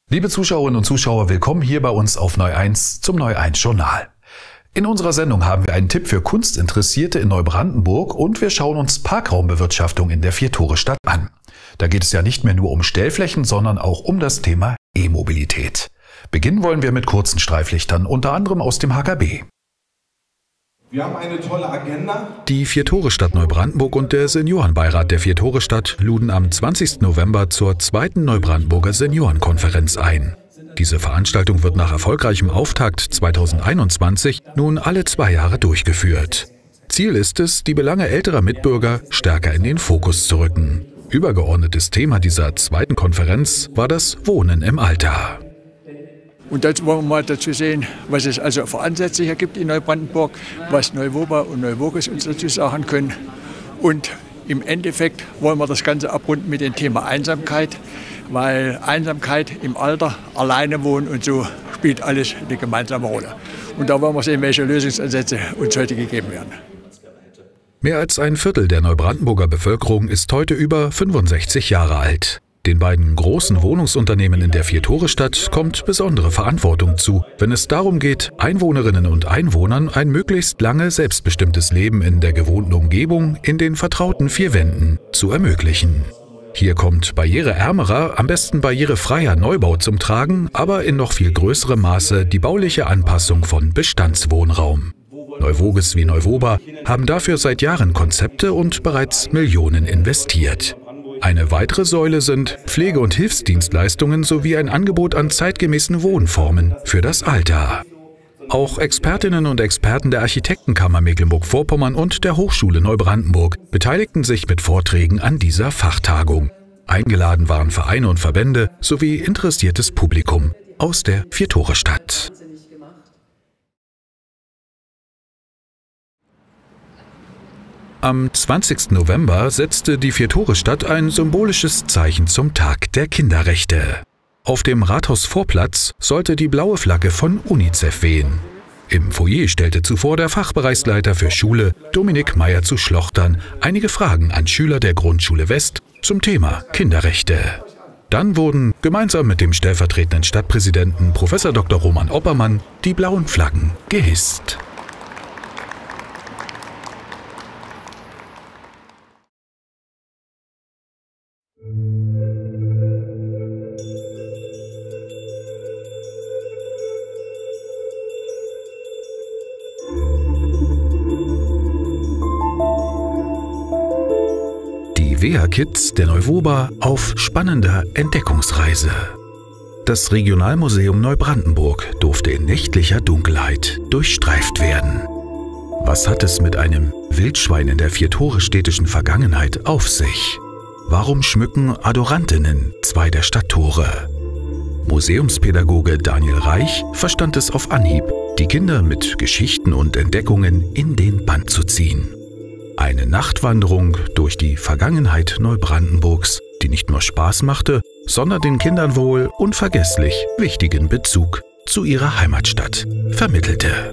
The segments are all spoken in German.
Liebe Zuschauerinnen und Zuschauer, willkommen hier bei uns auf Neu 1 zum Neu 1 Journal. In unserer Sendung haben wir einen Tipp für Kunstinteressierte in Neubrandenburg und wir schauen uns Parkraumbewirtschaftung in der Vier-Tore-Stadt an. Da geht es ja nicht mehr nur um Stellflächen, sondern auch um das Thema E-Mobilität. Beginnen wollen wir mit kurzen Streiflichtern, unter anderem aus dem HKB. Wir haben eine tolle Agenda. Die Vier-Tore-Stadt Neubrandenburg und der Seniorenbeirat der Vier-Tore-Stadt luden am 20. November zur zweiten Neubrandenburger Seniorenkonferenz ein. Diese Veranstaltung wird nach erfolgreichem Auftakt 2021 nun alle 2 Jahre durchgeführt. Ziel ist es, die Belange älterer Mitbürger stärker in den Fokus zu rücken. Übergeordnetes Thema dieser zweiten Konferenz war das Wohnen im Alter. Und jetzt wollen wir mal dazu sehen, was es also für Ansätze hier gibt in Neubrandenburg, was Neuwoba und Neuwoges uns dazu sagen können. Und im Endeffekt wollen wir das Ganze abrunden mit dem Thema Einsamkeit, weil Einsamkeit im Alter, alleine wohnen und so spielt alles eine gemeinsame Rolle. Und da wollen wir sehen, welche Lösungsansätze uns heute gegeben werden. Mehr als ein Viertel der Neubrandenburger Bevölkerung ist heute über 65 Jahre alt. Den beiden großen Wohnungsunternehmen in der Vier-Tore-Stadt kommt besondere Verantwortung zu, wenn es darum geht, Einwohnerinnen und Einwohnern ein möglichst lange selbstbestimmtes Leben in der gewohnten Umgebung in den vertrauten 4 Wänden zu ermöglichen. Hier kommt barriereärmerer, am besten barrierefreier Neubau zum Tragen, aber in noch viel größerem Maße die bauliche Anpassung von Bestandswohnraum. Neuwoges wie Neuwoba haben dafür seit Jahren Konzepte und bereits Millionen investiert. Eine weitere Säule sind Pflege- und Hilfsdienstleistungen sowie ein Angebot an zeitgemäßen Wohnformen für das Alter. Auch Expertinnen und Experten der Architektenkammer Mecklenburg-Vorpommern und der Hochschule Neubrandenburg beteiligten sich mit Vorträgen an dieser Fachtagung. Eingeladen waren Vereine und Verbände sowie interessiertes Publikum aus der Vier-Tore-Stadt. Am 20. November setzte die Vier-Tore-Stadt ein symbolisches Zeichen zum Tag der Kinderrechte. Auf dem Rathausvorplatz sollte die blaue Flagge von UNICEF wehen. Im Foyer stellte zuvor der Fachbereichsleiter für Schule, Dominik Meyer zu Schlochtern, einige Fragen an Schüler der Grundschule West zum Thema Kinderrechte. Dann wurden gemeinsam mit dem stellvertretenden Stadtpräsidenten Prof. Dr. Roman Oppermann die blauen Flaggen gehisst. WEA-Kids der Neuwoba auf spannender Entdeckungsreise. Das Regionalmuseum Neubrandenburg durfte in nächtlicher Dunkelheit durchstreift werden. Was hat es mit einem Wildschwein in der Vier-Tore-städtischen Vergangenheit auf sich? Warum schmücken Adorantinnen 2 der Stadttore? Museumspädagoge Daniel Reich verstand es auf Anhieb, die Kinder mit Geschichten und Entdeckungen in den Bann zu ziehen. Eine Nachtwanderung durch die Vergangenheit Neubrandenburgs, die nicht nur Spaß machte, sondern den Kindern wohl unvergesslich wichtigen Bezug zu ihrer Heimatstadt vermittelte.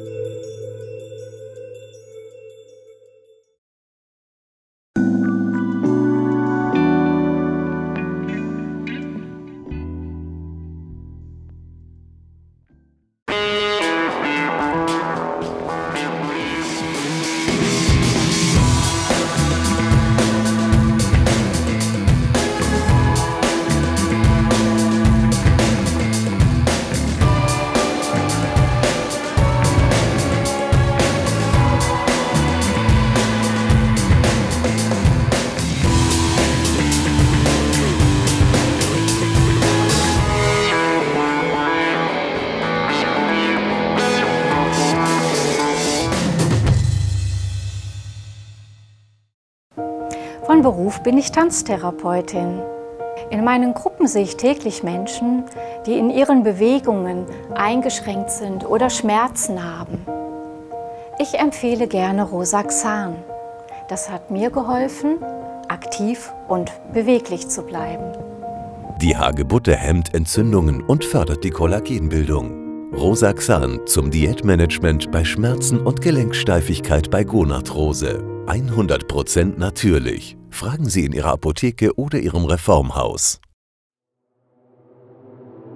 Von Beruf bin ich Tanztherapeutin. In meinen Gruppen sehe ich täglich Menschen, die in ihren Bewegungen eingeschränkt sind oder Schmerzen haben. Ich empfehle gerne Rosaxan. Das hat mir geholfen, aktiv und beweglich zu bleiben. Die Hagebutte hemmt Entzündungen und fördert die Kollagenbildung. Rosaxan zum Diätmanagement bei Schmerzen und Gelenksteifigkeit bei Gonarthrose. 100% natürlich. Fragen Sie in Ihrer Apotheke oder Ihrem Reformhaus.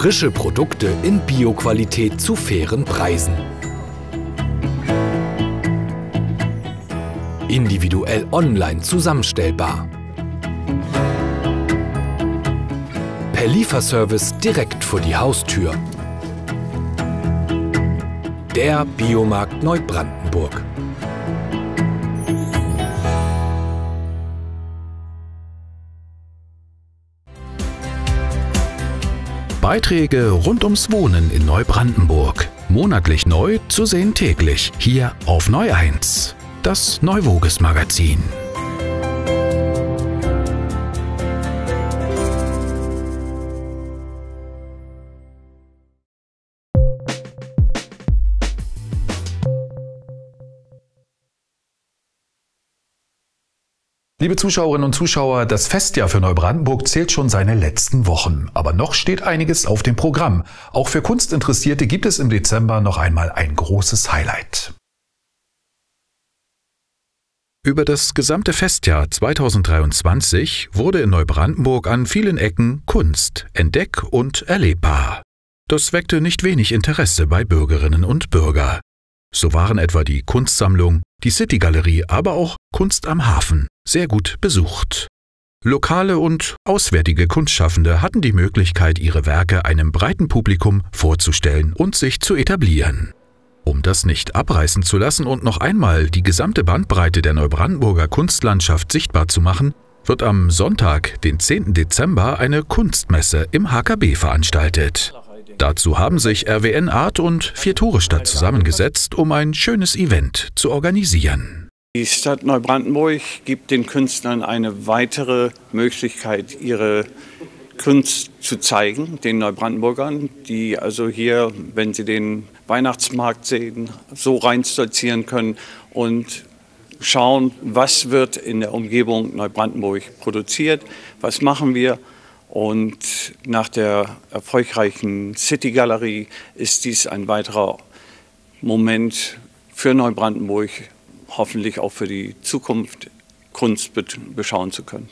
Frische Produkte in Bio-Qualität zu fairen Preisen. Individuell online zusammenstellbar. Per Lieferservice direkt vor die Haustür. Der Biomarkt Neubrandenburg. Beiträge rund ums Wohnen in Neubrandenburg. Monatlich neu, zu sehen täglich. Hier auf Neu 1. Das NeuVoges-Magazin. Liebe Zuschauerinnen und Zuschauer, das Festjahr für Neubrandenburg zählt schon seine letzten Wochen. Aber noch steht einiges auf dem Programm. Auch für Kunstinteressierte gibt es im Dezember noch einmal ein großes Highlight. Über das gesamte Festjahr 2023 wurde in Neubrandenburg an vielen Ecken Kunst entdeck- und erlebbar. Das weckte nicht wenig Interesse bei Bürgerinnen und Bürgern. So waren etwa die Kunstsammlung, die City-Galerie, aber auch Kunst am Hafen sehr gut besucht. Lokale und auswärtige Kunstschaffende hatten die Möglichkeit, ihre Werke einem breiten Publikum vorzustellen und sich zu etablieren. Um das nicht abreißen zu lassen und noch einmal die gesamte Bandbreite der Neubrandenburger Kunstlandschaft sichtbar zu machen, wird am Sonntag, den 10. Dezember, eine Kunstmesse im HKB veranstaltet. Dazu haben sich RWN Art und Viertorestadt zusammengesetzt, um ein schönes Event zu organisieren. Die Stadt Neubrandenburg gibt den Künstlern eine weitere Möglichkeit, ihre Kunst zu zeigen, den Neubrandenburgern, die also hier, wenn sie den Weihnachtsmarkt sehen, so reinstolzieren können und schauen, was wird in der Umgebung Neubrandenburg produziert, was machen wir. Und nach der erfolgreichen City-Galerie ist dies ein weiterer Moment für Neubrandenburg, hoffentlich auch für die Zukunft, Kunst beschauen zu können.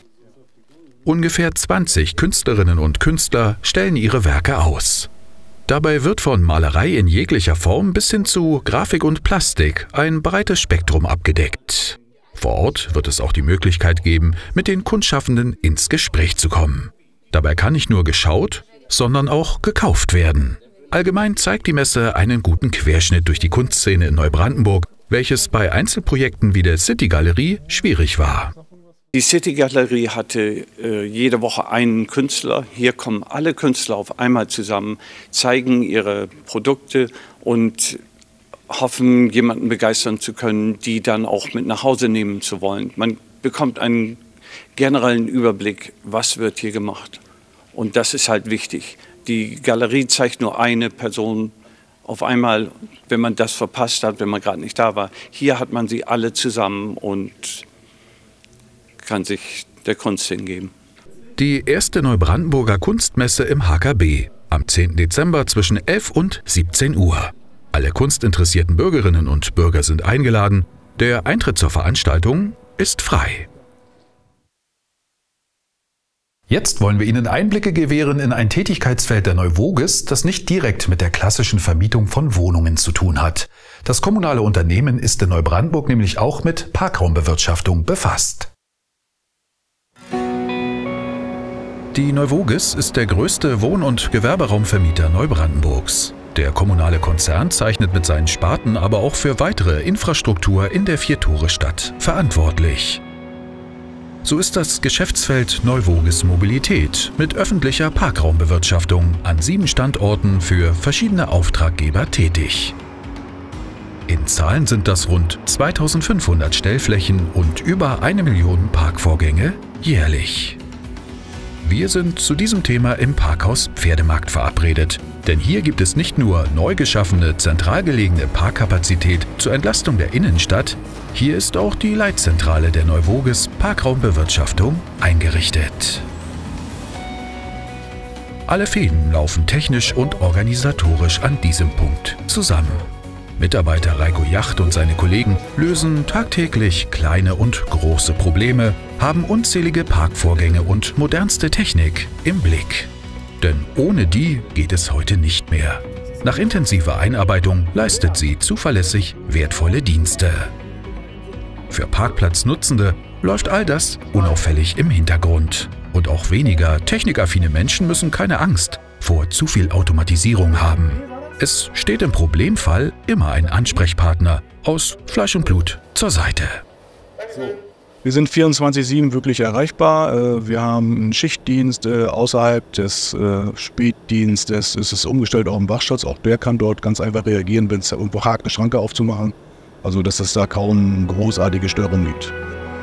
Ungefähr 20 Künstlerinnen und Künstler stellen ihre Werke aus. Dabei wird von Malerei in jeglicher Form bis hin zu Grafik und Plastik ein breites Spektrum abgedeckt. Vor Ort wird es auch die Möglichkeit geben, mit den Kunstschaffenden ins Gespräch zu kommen. Dabei kann nicht nur geschaut, sondern auch gekauft werden. Allgemein zeigt die Messe einen guten Querschnitt durch die Kunstszene in Neubrandenburg, welches bei Einzelprojekten wie der City-Galerie schwierig war. Die City-Galerie hatte jede Woche einen Künstler. Hier kommen alle Künstler auf einmal zusammen, zeigen ihre Produkte und hoffen, jemanden begeistern zu können, die dann auch mit nach Hause nehmen zu wollen. Man bekommt einen generellen Überblick, was wird hier gemacht. Und das ist halt wichtig. Die Galerie zeigt nur eine Person auf einmal, wenn man das verpasst hat, wenn man gerade nicht da war. Hier hat man sie alle zusammen und kann sich der Kunst hingeben. Die erste Neubrandenburger Kunstmesse im HKB am 10. Dezember zwischen 11 und 17 Uhr. Alle kunstinteressierten Bürgerinnen und Bürger sind eingeladen. Der Eintritt zur Veranstaltung ist frei. Jetzt wollen wir Ihnen Einblicke gewähren in ein Tätigkeitsfeld der NeuVoges, das nicht direkt mit der klassischen Vermietung von Wohnungen zu tun hat. Das kommunale Unternehmen ist in Neubrandenburg nämlich auch mit Parkraumbewirtschaftung befasst. Die NeuVoges ist der größte Wohn- und Gewerberaumvermieter Neubrandenburgs. Der kommunale Konzern zeichnet mit seinen Sparten aber auch für weitere Infrastruktur in der Viertorestadt verantwortlich. So ist das Geschäftsfeld NeuVoges Mobilität mit öffentlicher Parkraumbewirtschaftung an 7 Standorten für verschiedene Auftraggeber tätig. In Zahlen sind das rund 2500 Stellflächen und über 1 Million Parkvorgänge jährlich. Wir sind zu diesem Thema im Parkhaus Pferdemarkt verabredet, denn hier gibt es nicht nur neu geschaffene, zentral gelegene Parkkapazität zur Entlastung der Innenstadt, hier ist auch die Leitzentrale der NeuVoges Parkraumbewirtschaftung eingerichtet. Alle Fäden laufen technisch und organisatorisch an diesem Punkt zusammen. Mitarbeiter Reiko Jacht und seine Kollegen lösen tagtäglich kleine und große Probleme, haben unzählige Parkvorgänge und modernste Technik im Blick. Denn ohne die geht es heute nicht mehr. Nach intensiver Einarbeitung leistet sie zuverlässig wertvolle Dienste. Für Parkplatznutzende läuft all das unauffällig im Hintergrund. Und auch weniger technikaffine Menschen müssen keine Angst vor zu viel Automatisierung haben. Es steht im Problemfall immer ein Ansprechpartner aus Fleisch und Blut zur Seite. Wir sind 24/7 wirklich erreichbar. Wir haben einen Schichtdienst außerhalb des Spätdienstes. Es ist umgestellt auf den Wachschutz. Auch der kann dort ganz einfach reagieren, wenn es irgendwo hakt, eine Schranke aufzumachen. Also dass es da kaum großartige Störungen gibt.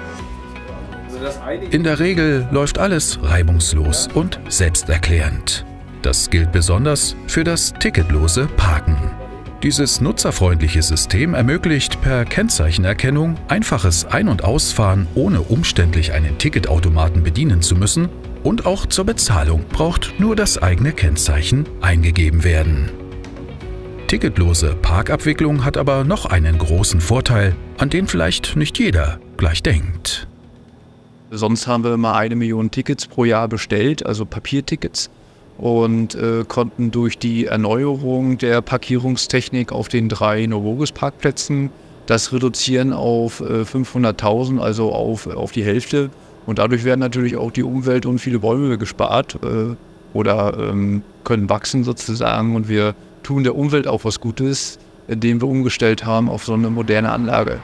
In der Regel läuft alles reibungslos und selbsterklärend. Das gilt besonders für das ticketlose Parken. Dieses nutzerfreundliche System ermöglicht per Kennzeichenerkennung einfaches Ein- und Ausfahren, ohne umständlich einen Ticketautomaten bedienen zu müssen, und auch zur Bezahlung braucht nur das eigene Kennzeichen eingegeben werden. Ticketlose Parkabwicklung hat aber noch einen großen Vorteil, an den vielleicht nicht jeder gleich denkt. Sonst haben wir immer 1 Million Tickets pro Jahr bestellt, also Papiertickets. Und konnten durch die Erneuerung der Parkierungstechnik auf den 3 Novogis-Parkplätzen das reduzieren auf 500.000, also auf die Hälfte. Und dadurch werden natürlich auch die Umwelt und viele Bäume gespart oder können wachsen sozusagen. Und wir tun der Umwelt auch was Gutes, indem wir umgestellt haben auf so eine moderne Anlage.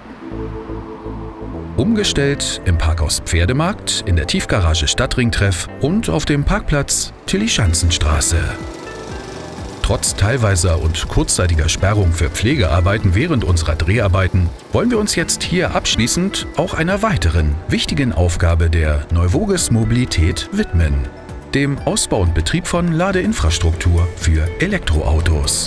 Umgestellt im Parkhaus Pferdemarkt, in der Tiefgarage Stadtringtreff und auf dem Parkplatz Tilly-Schanzenstraße. Trotz teilweiser und kurzzeitiger Sperrung für Pflegearbeiten während unserer Dreharbeiten wollen wir uns jetzt hier abschließend auch einer weiteren wichtigen Aufgabe der Neuvogis Mobilität widmen: dem Ausbau und Betrieb von Ladeinfrastruktur für Elektroautos.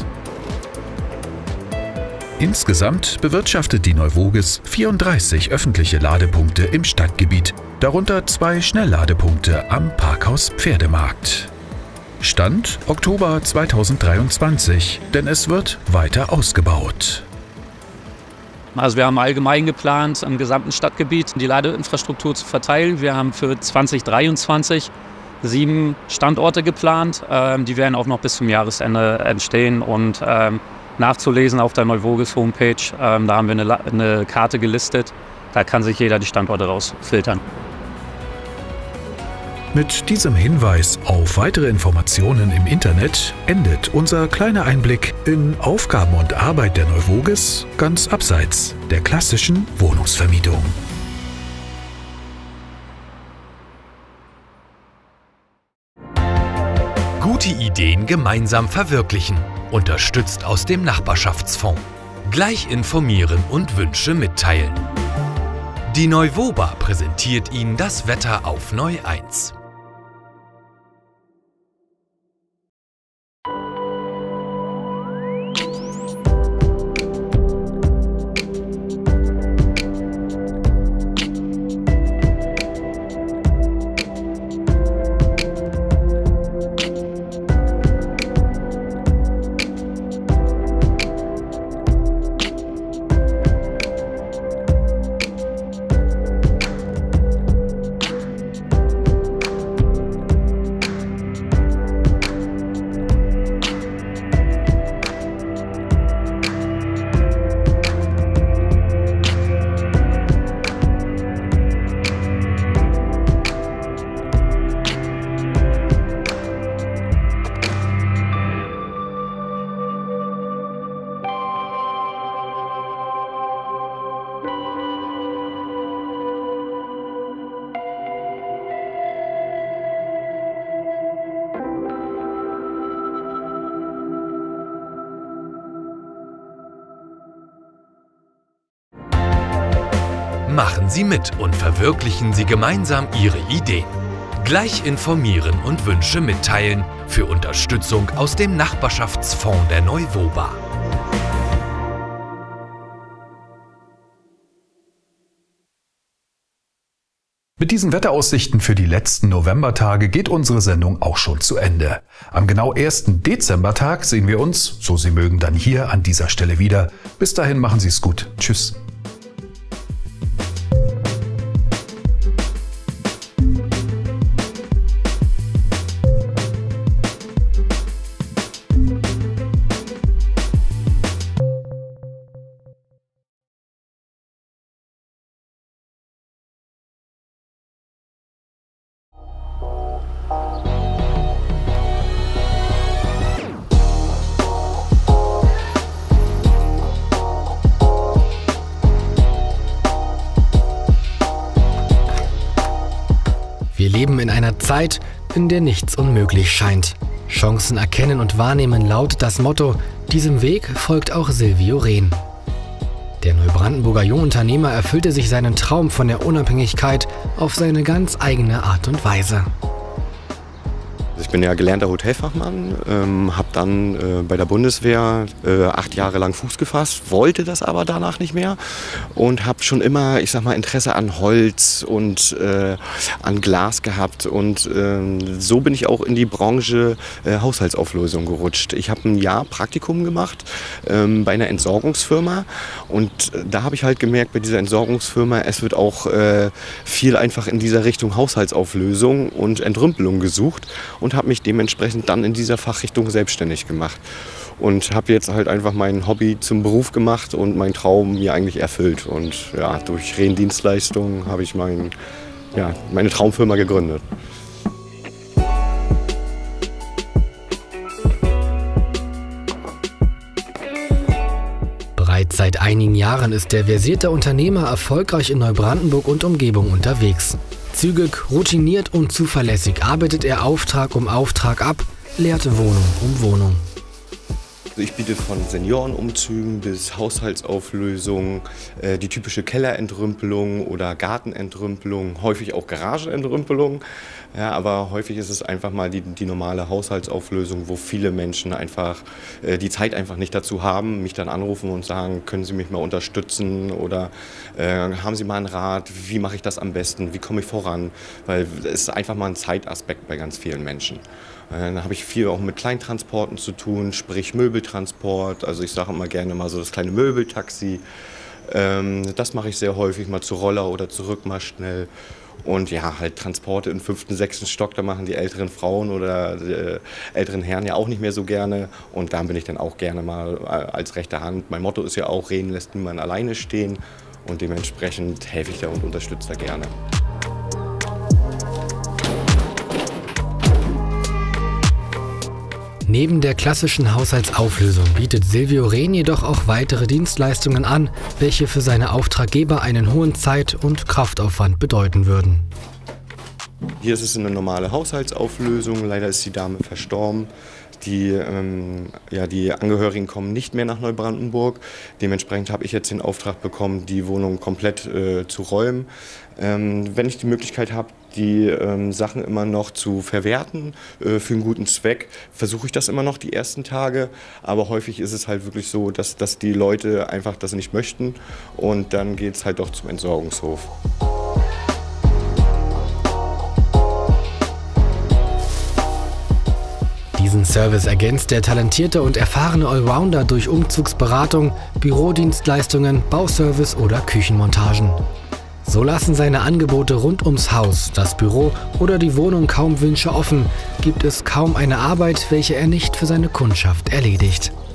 Insgesamt bewirtschaftet die Neuvogis 34 öffentliche Ladepunkte im Stadtgebiet, darunter 2 Schnellladepunkte am Parkhaus Pferdemarkt. Stand Oktober 2023, denn es wird weiter ausgebaut. Also wir haben allgemein geplant, im gesamten Stadtgebiet die Ladeinfrastruktur zu verteilen. Wir haben für 2023 7 Standorte geplant. Die werden auch noch bis zum Jahresende entstehen und nachzulesen auf der Neuvogis Homepage. Da haben wir eine Karte gelistet. Da kann sich jeder die Standorte rausfiltern. Mit diesem Hinweis auf weitere Informationen im Internet endet unser kleiner Einblick in Aufgaben und Arbeit der Neuvogis ganz abseits der klassischen Wohnungsvermietung. Gute Ideen gemeinsam verwirklichen. Unterstützt aus dem Nachbarschaftsfonds. Gleich informieren und Wünsche mitteilen. Die Neuwoba präsentiert Ihnen das Wetter auf Neu 1. Machen Sie mit und verwirklichen Sie gemeinsam Ihre Ideen. Gleich informieren und Wünsche mitteilen für Unterstützung aus dem Nachbarschaftsfonds der Neuwoba. Mit diesen Wetteraussichten für die letzten Novembertage geht unsere Sendung auch schon zu Ende. Am genau 1. Dezembertag sehen wir uns, so Sie mögen, dann hier an dieser Stelle wieder. Bis dahin machen Sie es gut. Tschüss. leben in einer Zeit, in der nichts unmöglich scheint. Chancen erkennen und wahrnehmen lautet das Motto. Diesem Weg folgt auch Silvio Rehn. Der Neubrandenburger Jungunternehmer erfüllte sich seinen Traum von der Unabhängigkeit auf seine ganz eigene Art und Weise. Ich bin ja gelernter Hotelfachmann, habe dann bei der Bundeswehr 8 Jahre lang Fuß gefasst, wollte das aber danach nicht mehr und habe schon immer, ich sag mal, Interesse an Holz und an Glas gehabt und so bin ich auch in die Branche Haushaltsauflösung gerutscht. Ich habe ein Jahr Praktikum gemacht bei einer Entsorgungsfirma und da habe ich halt gemerkt, bei dieser Entsorgungsfirma, es wird auch viel einfach in dieser Richtung Haushaltsauflösung und Entrümpelung gesucht und habe mich dementsprechend dann in dieser Fachrichtung selbstständig gemacht und habe jetzt halt einfach mein Hobby zum Beruf gemacht und meinen Traum mir eigentlich erfüllt und ja, durch Rehn Dienstleistungen habe ich meine Traumfirma gegründet. Bereits seit einigen Jahren ist der versierte Unternehmer erfolgreich in Neubrandenburg und Umgebung unterwegs. Zügig, routiniert und zuverlässig arbeitet er Auftrag um Auftrag ab, leert Wohnung um Wohnung. Ich biete von Seniorenumzügen bis Haushaltsauflösung, die typische Kellerentrümpelung oder Gartenentrümpelung, häufig auch Garagenentrümpelung. Ja, aber häufig ist es einfach mal die normale Haushaltsauflösung, wo viele Menschen einfach die Zeit einfach nicht dazu haben, mich dann anrufen und sagen, können Sie mich mal unterstützen oder haben Sie mal einen Rat, wie mache ich das am besten, wie komme ich voran, weil es ist einfach mal ein Zeitaspekt bei ganz vielen Menschen. Dann habe ich viel auch mit Kleintransporten zu tun, sprich Möbeltransport, also ich sage immer gerne mal so das kleine Möbeltaxi. Das mache ich sehr häufig, mal zu Roller oder zurück mal schnell. Und ja, halt Transporte im 5., 6. Stock, da machen die älteren Frauen oder die älteren Herren ja auch nicht mehr so gerne. Und da bin ich dann auch gerne mal als rechte Hand. Mein Motto ist ja auch, Rehn lässt niemand alleine stehen. Und dementsprechend helfe ich da und unterstütze da gerne. Neben der klassischen Haushaltsauflösung bietet Silvio Rehn jedoch auch weitere Dienstleistungen an, welche für seine Auftraggeber einen hohen Zeit- und Kraftaufwand bedeuten würden. Hier ist es eine normale Haushaltsauflösung, leider ist die Dame verstorben. Die Angehörigen kommen nicht mehr nach Neubrandenburg. Dementsprechend habe ich jetzt den Auftrag bekommen, die Wohnung komplett zu räumen. Wenn ich die Möglichkeit habe, die Sachen immer noch zu verwerten für einen guten Zweck, versuche ich das immer noch die ersten Tage. Aber häufig ist es halt wirklich so, dass die Leute einfach das nicht möchten und dann geht es halt doch zum Entsorgungshof. Diesen Service ergänzt der talentierte und erfahrene Allrounder durch Umzugsberatung, Bürodienstleistungen, Bauservice oder Küchenmontagen. So lassen seine Angebote rund ums Haus, das Büro oder die Wohnung kaum Wünsche offen, gibt es kaum eine Arbeit, welche er nicht für seine Kundschaft erledigt.